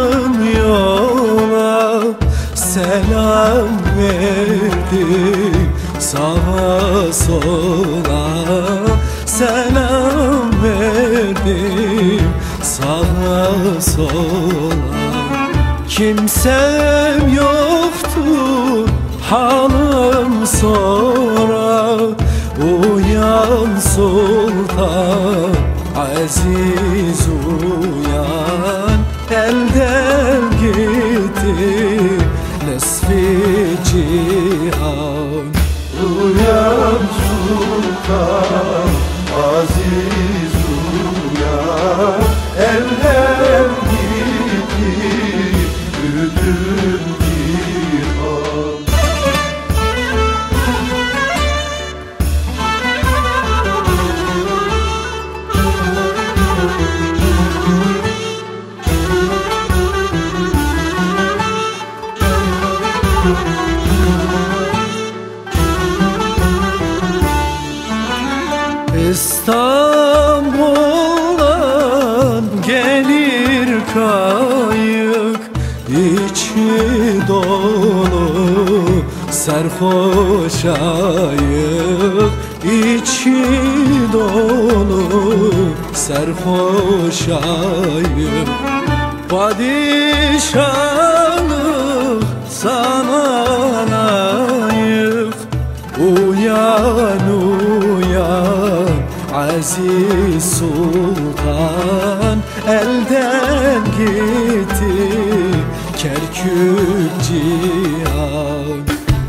çıktım yola, selam verdim sağa sola, selam verdim sağa sola. Kimsem yoktu hanım sonra, uyan sultan aziz uyan. Elden gitti nesfi cihan. Uyan sultan aziz uyan. Elden gitti bütün cihan. İstanbul'dan gelir kayık, içi dolu serhoş ayık, içi dolu serhoş ayık. Padişahlık sana layık, uyan uyan aziz sultan. Elden gitti Kerkük cihan.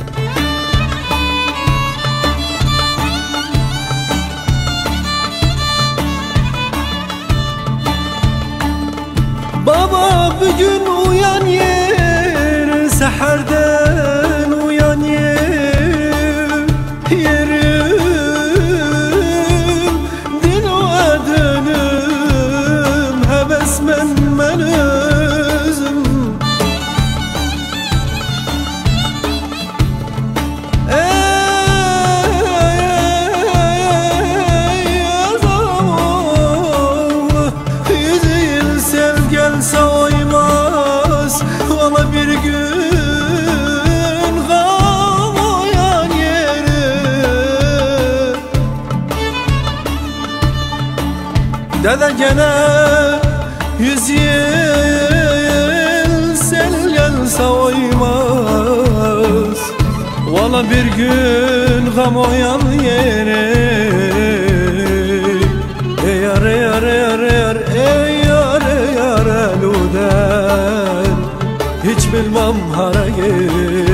Baba bugün uyan yer, seherden uyan yer, yerim dil ve dönüm, hevesmen ben özüm. Savaymaz valla bir gün gam oyan yeri. Dede gene 100 yıl sel gel savaymaz valla bir gün gam oyan yeri. Yar yar yar yar yar eluden, hiç bilmem hara gel.